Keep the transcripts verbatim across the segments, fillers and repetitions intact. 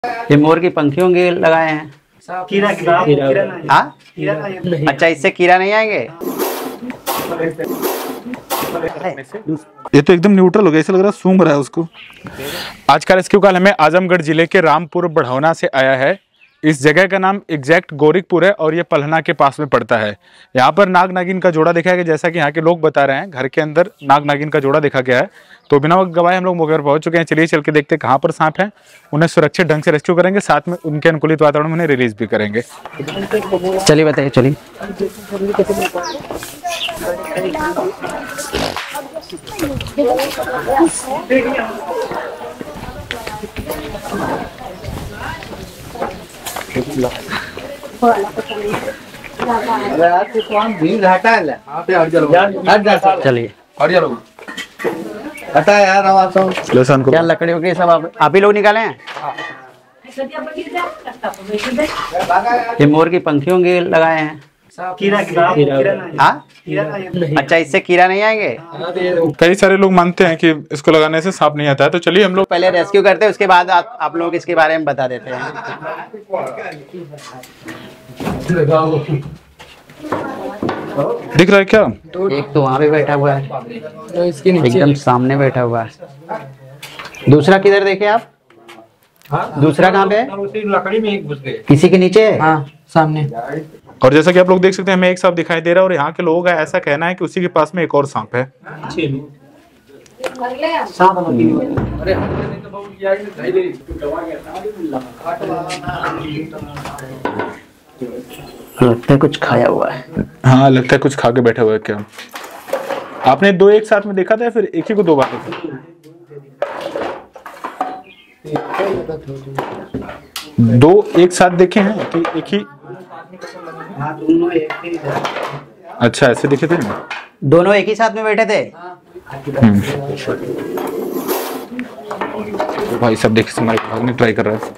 ये मोर की पंखियों के लगाए हैं। कीड़ा कीड़ा कीड़ा हाँ, अच्छा इससे कीड़ा नहीं आएंगे। ये तो एकदम न्यूट्रल हो गया, ऐसा लग रहा है सूंघ रहा है उसको। आज का रेस्क्यू कॉल हमें आजमगढ़ जिले के रामपुर बढ़ौना से आया है। इस जगह का नाम एग्जैक्ट गोरिकपुर है और ये पलहना के पास में पड़ता है। यहाँ पर नाग नागिन का जोड़ा देखा गया, जैसा कि यहाँ के लोग बता रहे हैं, घर के अंदर नाग नागिन का जोड़ा देखा गया है। तो बिना वक्त गवाए हम लोग मौके पर पहुंच चुके हैं। चलिए चल के देखते हैं कहाँ पर सांप है, उन्हें सुरक्षित ढंग से रेस्क्यू करेंगे, साथ में उनके अनुकूलित वातावरण में उन्हें रिलीज भी करेंगे। चलिए बताइए, चलिए। चलिए हटा यार, आवाज क्या लकड़ियों के सब आप, आप ही लोग निकाले हैं। ये मोर की पंखियों के लगाए हैं। कीड़ा कीड़ा हाँ, अच्छा इससे कीड़ा नहीं आएंगे। कई सारे लोग मानते हैं कि इसको लगाने से सांप नहीं आता है। तो चलिए हम लोग पहले रेस्क्यू करते हैं, उसके बाद आप, आप लोग इसके बारे में बता देते हैं। दिख रहा है क्या? एक तो वहाँ पे बैठा हुआ है, एकदम सामने बैठा हुआ है। दूसरा किधर देखे आप? दूसरा कहाँ पे है? लकड़ी में एक घुस गए, किसी के नीचे है? हाँ सामने। और जैसा कि आप लोग देख सकते हैं, हमें एक सांप दिखाई दे रहा है और यहाँ के लोगों का ऐसा कहना है कि उसी के पास में एक और सांप है। लगता है कुछ खाया हुआ है। हाँ लगता है कुछ खा के बैठा हुआ है। क्या आपने दो एक साथ में देखा था या फिर एक ही को दो बार देखा? दो एक साथ देखे हैं कि एक ही? अच्छा ऐसे देखे थे ना, दोनों एक ही साथ में बैठे थे। तो भाई सब देखे से भागने ट्राई कर रहा है।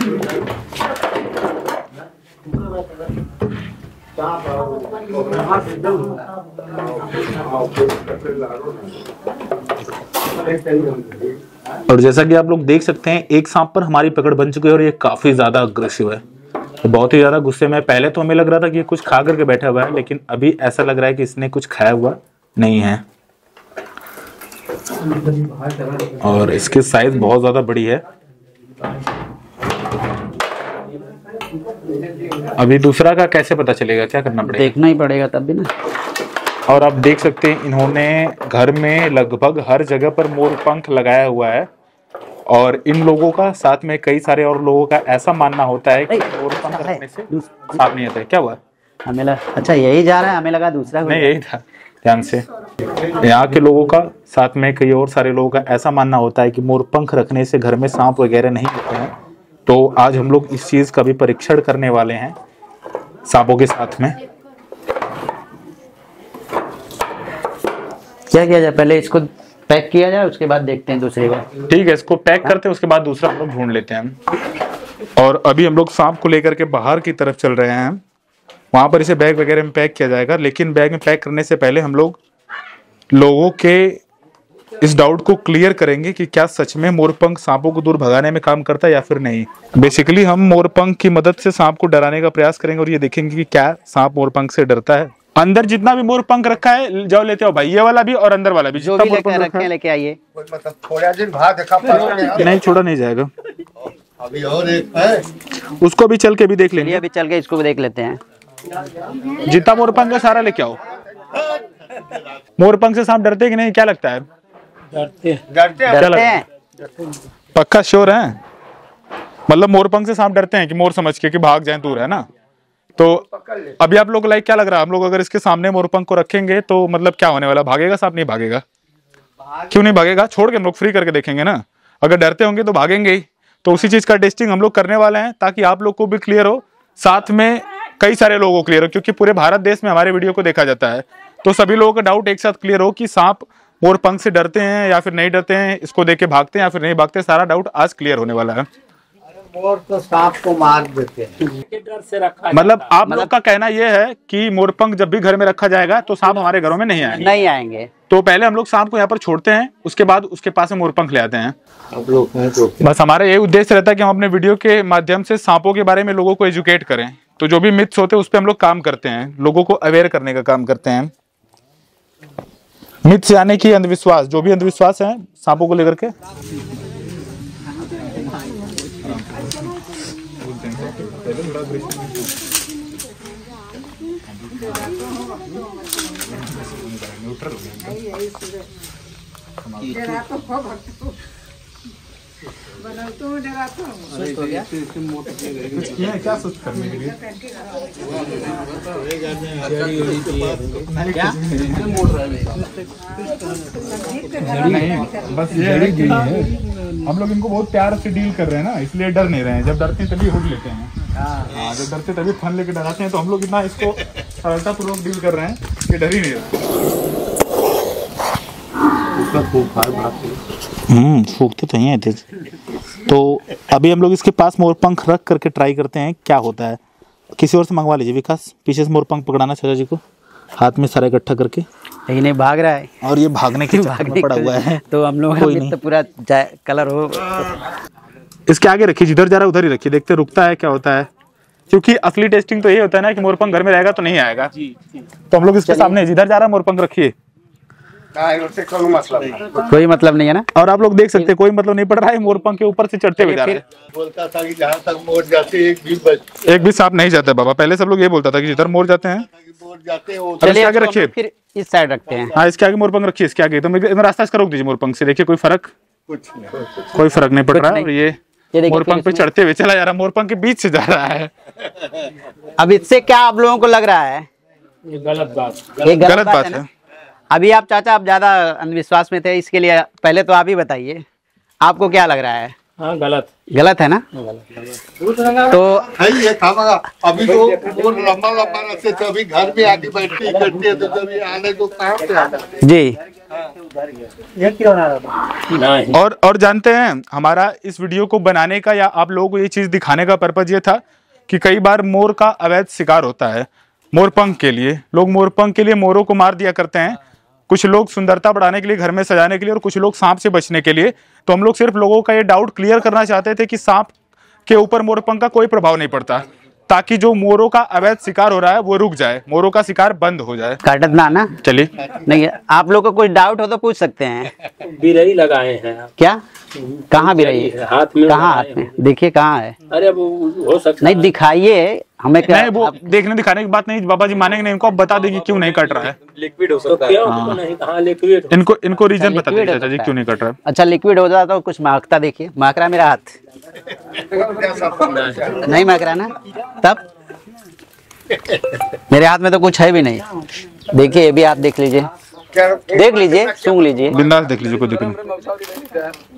और जैसा कि आप लोग देख सकते हैं, एक सांप पर हमारी पकड़ बन चुकी है और ये काफी ज्यादा अग्रेसिव है, तो बहुत ही ज्यादा गुस्से में। पहले तो हमें लग रहा था कि कुछ खा करके बैठा हुआ है, लेकिन अभी ऐसा लग रहा है कि इसने कुछ खाया हुआ नहीं है। और इसकी साइज बहुत ज्यादा बड़ी है। अभी दूसरा का कैसे पता चलेगा, क्या करना पड़ेगा? देखना ही पड़ेगा तब भी ना। और आप देख सकते हैं, इन्होंने घर में लगभग हर जगह पर मोर पंख लगाया हुआ है और इन लोगों का, साथ में कई सारे और लोगों का ऐसा मानना होता है कि मोर पंख रखने से सांप नहीं आता है। क्या हुआ? हमें लगा अच्छा यही जा रहा है, हमें लगा दूसरा। नहीं यही था, ध्यान से। यहाँ के लोगों का, साथ में कई और सारे लोगों का ऐसा मानना होता है कि मोर पंख रखने से घर में सांप वगैरह नहीं होते हैं। तो आज हम लोग इस चीज का भी परीक्षण करने वाले हैं सांपों के साथ में। क्या किया जाए, पहले इसको पैक किया जाए, उसके बाद देखते हैं दूसरे को। ठीक है, इसको पैक करते हैं, उसके बाद दूसरा हम लोग ढूंढ लेते हैं। और अभी हम लोग सांप को लेकर के बाहर की तरफ चल रहे हैं। वहां पर इसे बैग वगैरह में पैक किया जाएगा, लेकिन बैग में पैक करने से पहले हम लोग लोगों के इस डाउट को क्लियर करेंगे कि क्या सच में मोरपंख सांपों को दूर भगाने में काम करता है या फिर नहीं। बेसिकली हम मोरपंख की मदद से सांप को डराने का प्रयास करेंगे और ये देखेंगे कि क्या सांप मोरपंख से डरता है। अंदर जितना भी मोरपंख रखा है जाओ लेते हो भाई, ये वाला भी और अंदर वाला भी, जो भी लेके रखे लेके आइए। मतलब थोड़ा दिन भाग नहीं छोड़ा नहीं जाएगा। अभी और एक है, उसको भी चल के भी देख लेंगे। अभी चल के इसको भी देख लेते हैं। जितना मोरपंख है सारा लेके आओ। मोरपंख से सांप डरते कि नहीं, क्या लगता है? डरते डरते हैं। पक्का श्योर है? मतलब मोरपंख से सांप डरते हैं कि मोर समझ के कि भाग जाए दूर, है ना? तो अभी आप लोग लाइक क्या लग रहा है, हम लोग अगर इसके सामने मोरपंख को रखेंगे तो मतलब क्या होने वाला? भागेगा सांप? नहीं भागेगा। क्यों नहीं भागेगा? छोड़ के हम लोग फ्री करके देखेंगे ना। अगर डरते होंगे तो भागेंगे ही। तो उसी चीज का टेस्टिंग हम लोग करने वाले हैं, ताकि आप लोग को भी क्लियर हो, साथ में कई सारे लोगों को क्लियर हो, क्योंकि पूरे भारत देश में हमारे वीडियो को देखा जाता है। तो सभी लोगों का डाउट एक साथ क्लियर हो कि सांप मोरपंख से डरते हैं या फिर नहीं डरते हैं, इसको देख के भागते हैं या फिर नहीं भागते। सारा डाउट आज क्लियर होने वाला है। मोर तो सांप को मार देते हैं, डर से रखा। मतलब आप लोग का कहना यह है कि मोरपंख जब भी घर में रखा जाएगा तो सांप हमारे घरों में नहीं आएंगे? नहीं आएंगे। तो पहले हम लोग सांप को यहाँ पर छोड़ते हैं, उसके बाद उसके पास से मोरपंख ले आते हैं। आप लोग हैं तो बस हमारा ये उद्देश्य रहता है कि हम अपने वीडियो के माध्यम से सांपों के बारे में लोगों को एजुकेट करें। तो जो भी मिथ्स होते हैं उस पर हम लोग काम करते हैं, लोगों को अवेयर करने का काम करते हैं। मिथ्स यानी कि अंधविश्वास, जो भी अंधविश्वास है सांपों को लेकर के। क्या सुस्त करने के लिए नहीं, बस ये है कि हम लोग इनको बहुत प्यार से डील कर रहे हैं ना, इसलिए डर नहीं रहे हैं। जब डरते हैं तभी हुड लेते हैं, हाँ, जब डरते तभी फन लेके डराते हैं। तो हम लोग इतना इसको सरलता पूर्वक डील कर रहे हैं कि डर ही नहीं रहा। हम्म फूकते तो हैं तेज। तो अभी हम लोग इसके पास मोरपंख रख करके ट्राई करते हैं क्या होता है। किसी और से मंगवा लीजिए विकास, पीछे से मोरपंख पकड़ाना चाचा जी को, हाथ में सारा इकट्ठा करके। लेकिन ये भाग रहा है और ये भागने के चक्कर में पड़ा हुआ है, तो हम लोग कोई नहीं। तो पूरा कलर हो। इसके आगे रखिए, जिधर जा रहा है उधर ही रखिए, देखते रुकता है क्या होता है। क्योंकि असली टेस्टिंग तो ये होता है ना कि मोरपंख घर में रहेगा तो नहीं आएगा। तो हम लोग इसके सामने जिधर जा रहा है मोरपंख रखिए, कोई मतलब नहीं है ना। और आप लोग देख सकते हैं कोई मतलब नहीं पड़ रहा है, मोरपंख के ऊपर से चढ़ते हुए जा रहे हैं। बोलता था कि जहाँ तक मोर जाते एक भी बच एक भी सांप नहीं जाता बाबा, पहले सब लोग ये बोलता था कि जिधर मोर जाते हैं। मोर जाते वो अब इसके आगे तो रखिए, फिर इस साइड रखते हैं। हाँ इसके आगे मोरपंख रखिए, इसके आगे। तो मैं रास्ता इसका रोक दीजिए मोरपंख से, देखिए कोई फर्क कुछ नहीं, कोई फर्क नहीं पड़ रहा है। और ये ये देखिए मोरपंख पे चढ़ते हुए चला जा रहा है, मोरपंख के बीच से जा रहा है। अब इससे क्या आप लोगों को लग रहा है? ये गलत बात। ये गलत बात ना? है। अभी आप चाचा आप ज्यादा अंधविश्वास में थे, इसके लिए पहले तो आप ही बताइए आपको क्या लग रहा है? हाँ गलत गलत है ना? तो है ये खामगा। अभी तो मोर लंबा लंबा रहते थे, अभी घर में आके बैठते ही करते हैं, तो जब ये आने को कहाँ से आना। जी नहीं। और और जानते हैं हमारा इस वीडियो को बनाने का या आप लोगों को ये चीज दिखाने का पर्पज ये था कि कई बार मोर का अवैध शिकार होता है। मोरपंख के लिए लोग मोरपंख के लिए मोरों को मार दिया करते हैं, कुछ लोग सुंदरता बढ़ाने के लिए, घर में सजाने के लिए, और कुछ लोग सांप से बचने के लिए। तो हम लोग सिर्फ लोगों का ये डाउट क्लियर करना चाहते थे कि सांप के ऊपर मोरपंख का कोई प्रभाव नहीं पड़ता, ताकि जो मोरों का अवैध शिकार हो रहा है वो रुक जाए, मोरों का शिकार बंद हो जाए। काटत ना ना चलिए, नहीं, आप लोग को कोई डाउट हो तो पूछ सकते हैं। बिरही लगाए हैं आप। क्या कहाँ भी रही है? हाथ में कहाँ हाथ लगाए में? देखिए कहाँ है? अरे अब हो सकता नहीं दिखाइए हमें क्या। नहीं वो देखने दिखाने की बात नहीं, बाबा जी मानेंगे नहीं, इनको आप बता देंगे क्यों नहीं कट रहा है। लिक्विड हो सकता है। क्यों नहीं? कहाँ लिक्विड? इनको इनको रीजन बता लिक्विड दीजिए हो चाचा जी सकता क्यों है। नहीं कट रहा है। अच्छा लिक्विड हो जाता तो कुछ महकता, देखिए महक रहा है मेरा हाथ, नहीं महक रहा ना? तब मेरे हाथ में तो कुछ है भी नहीं। देखिए ये भी आप देख लीजिए, देख लीजिए, सूंघ लीजिए। बिंदास देख लीजिए, कोई दिक्कत नहीं।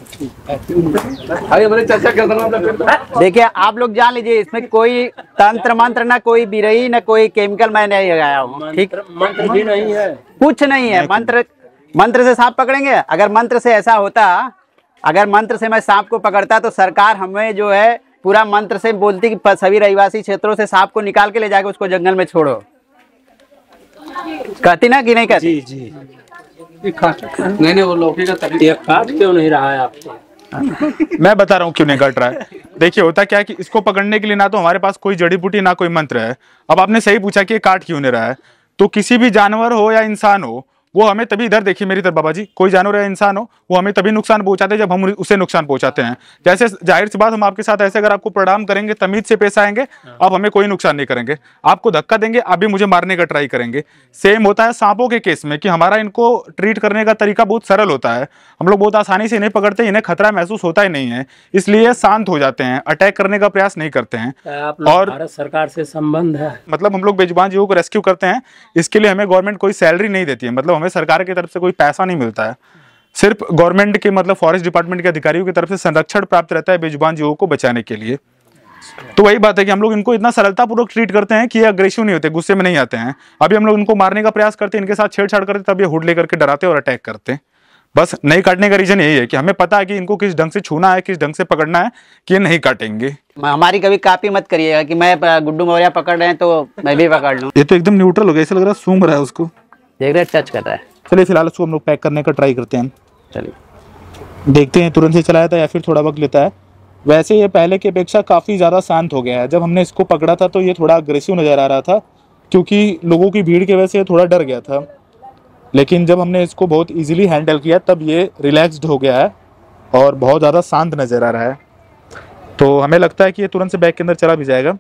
देखिए आप लोग जान लीजिए, इसमें कोई तंत्र मंत्र ना कोई बिरही ना कोई केमिकल मैं नहीं लगाया हूँ, ठीक? मंत्र भी नहीं है, कुछ नहीं है। मंत्र मंत्र से सांप पकड़ेंगे? अगर मंत्र से ऐसा होता, अगर मंत्र से मैं सांप को पकड़ता तो सरकार हमें जो है पूरा मंत्र से बोलती कि सभी रहिवासी क्षेत्रों से सांप को निकाल के ले जाकर उसको जंगल में छोड़ो, कहती ना कि नहीं कहती? जी जी नहीं नहीं वो लौकी का तरीका काट क्यों नहीं रहा है आपको? मैं बता रहा हूँ क्यों नहीं कट रहा है। देखिए होता क्या है कि इसको पकड़ने के लिए ना तो हमारे पास कोई जड़ी बूटी ना कोई मंत्र है। अब आपने सही पूछा कि ये काट क्यों नहीं रहा है। तो किसी भी जानवर हो या इंसान हो, वो हमें तभी, इधर देखिए मेरी तरफ बाबा जी, कोई जानवर या इंसान हो वो हमें तभी नुकसान पहुंचाते हैं जब हम उसे नुकसान पहुंचाते हैं। जैसे जाहिर सी बात, हम आपके साथ ऐसे अगर आपको प्रणाम करेंगे, तमीज से पेश आएंगे, आप हमें कोई नुकसान नहीं करेंगे। आपको धक्का देंगे, आप भी मुझे मारने का ट्राई करेंगे। सेम होता है सांपों के केस में कि हमारा इनको ट्रीट करने का तरीका बहुत सरल होता है। हम लोग बहुत आसानी से इन्हें पकड़ते हैं, इन्हें खतरा महसूस होता ही नहीं है, इसलिए शांत हो जाते हैं, अटैक करने का प्रयास नहीं करते हैं। आप लोग और भारत सरकार से संबंध है, मतलब हम लोग बेजुबान जीवों को रेस्क्यू करते हैं, इसके लिए हमें गवर्नमेंट कोई सैलरी नहीं देती है, मतलब हमें सरकार की तरफ से कोई पैसा नहीं मिलता है। सिर्फ गवर्नमेंट के मतलब फॉरेस्ट डिपार्टमेंट के अधिकारियों की तरफ से संरक्षण प्राप्त रहता है बेजुबान जीवों को बचाने के लिए। तो वही बात है कि हम लोग इनको इतना सरलता पूर्वक ट्रीट करते हैं कि ये अग्रेसिव नहीं होते, गुस्से में नहीं आते हैं। अभी हम लोग इनको मारने का प्रयास करते हैं, इनके साथ छेड़छाड़ करते, तब ये हुड लेकर के डराते और अटैक करते हैं। बस नहीं काटने का रीजन यही है कि हमें पता है कि इनको किस ढंग से छूना है, किस ढंग से पकड़ना है कि ये नहीं काटेंगे। हमारी कभी कापी मत करिएगा कि मैं गुड्डू मौर्य पकड़ रहे हैं तो मैं भी पकड़ लूं। ये तो एकदम न्यूट्रल हो गया, ऐसा लग रहा है सूंघ रहा है उसको। देख रहे टच कर रहा है। चलिए फिलहाल उसको हम लोग पैक करने का ट्राई करते हैं। चलिए देखते हैं तुरंत से चलाया था या फिर थोड़ा वक्त लेता है। वैसे ये पहले की अपेक्षा काफ़ी ज़्यादा शांत हो गया है। जब हमने इसको पकड़ा था तो ये थोड़ा अग्रेसिव नज़र आ रहा था, क्योंकि लोगों की भीड़ की वजह से थोड़ा डर गया था। लेकिन जब हमने इसको बहुत इजीली हैंडल किया तब ये रिलैक्स्ड हो गया है और बहुत ज़्यादा शांत नज़र आ रहा है। तो हमें लगता है कि ये तुरंत से बैग के अंदर चला भी जाएगा।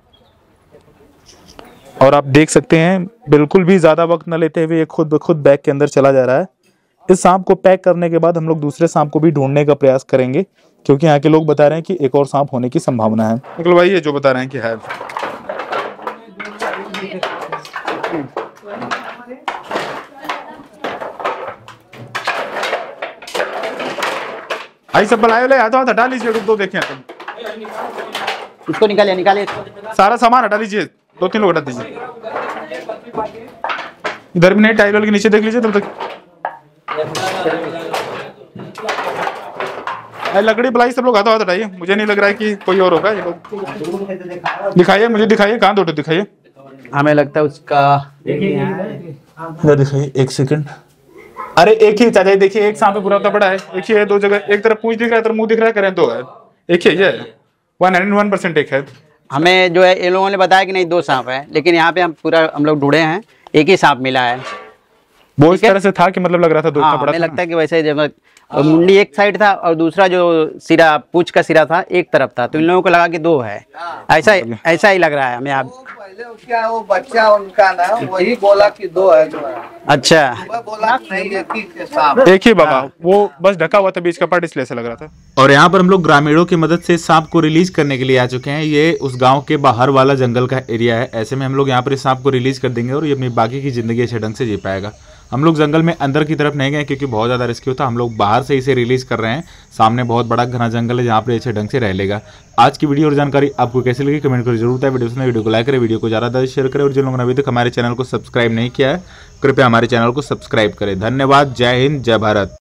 और आप देख सकते हैं बिल्कुल भी ज़्यादा वक्त न लेते हुए ये खुद ब खुद बैग के अंदर चला जा रहा है। इस सांप को पैक करने के बाद हम लोग दूसरे सांप को भी ढूंढने का प्रयास करेंगे, क्योंकि यहाँ के लोग बता रहे हैं कि एक और सांप होने की संभावना है। निकल भाई ये जो बता रहे हैं कि है। भाई सब बनाए ले आता हटा लीजिए, रुक दो देखें इसको निकालिए निकालिए सारा सामान हटा लीजिए, दो तीन लोग हटा दीजिए। इधर भी नहीं, टाइल वाल के नीचे देख लीजिए तब तक। लकड़ी बलाई सब लोग हाथों हाथ हटाइए, मुझे नहीं लग रहा है कि कोई और होगा। ये लोग दिखाइए, मुझे दिखाइए कहाँ दो दिखाइए। हमें लगता है उसका इधर दिखाइए, एक सेकंड। अरे एक ही चाचा देखिए, एक सांप पूरा बड़ा है, एक ही है, दो जगह, एक तरफ पूंछ दिख रहा है, तरफ मुंह दिख रहा है, करें दो है, एक ही है, ये वन हंड्रेड वन परसेंट एक है। हमें जो है ये लोगों ने बताया कि नहीं दो सांप है, लेकिन यहाँ पे हम पूरा हम लोग ढूंढे हैं, एक ही सांप मिला है। वो इस तरह से था कि मतलब लग रहा था दो हाँ, बड़ा हमें लगता है कि वैसे जब मुंडी एक साइड था और दूसरा जो सिरा पूंछ का सिरा था एक तरफ था, तो इन लोगों को लगा कि दो है। ऐसा ऐसा ही लग रहा है हमें। आप पहले उसका वो बच्चा उनका ना वही बोला कि दो है। अच्छा बोला नहीं एक ही के सांप, एक ही बाबा, वो बस ढका हुआ था बीच का पार्ट, इसलिए ऐसा लग रहा था। और यहाँ पर हम लोग ग्रामीणों की मदद से सांप को रिलीज करने के लिए आ चुके हैं। ये उस गांव के बाहर वाला जंगल का एरिया है। ऐसे में हम लोग यहाँ पर इस सांप को रिलीज कर देंगे और ये अपनी बाकी की जिंदगी अच्छे ढंग से जी पाएगा। हम लोग जंगल में अंदर की तरफ नहीं गए क्योंकि बहुत ज़्यादा रिस्की होता। हम लोग बाहर से इसे रिलीज कर रहे हैं। सामने बहुत बड़ा घना जंगल है जहाँ पर अच्छे ढंग से रह लेगा। आज की वीडियो और जानकारी आपको कैसी लगी कमेंट कर जरूर बताएं। वीडियो सुने वीडियो को लाइक करें, वीडियो को ज़्यादा ज़्यादा शेयर करें और जिन लोगों ने अभी तक हमारे चैनल को सब्सक्राइब नहीं किया है कृपया हमारे चैनल को सब्सक्राइब करें। धन्यवाद। जय हिंद, जय भारत।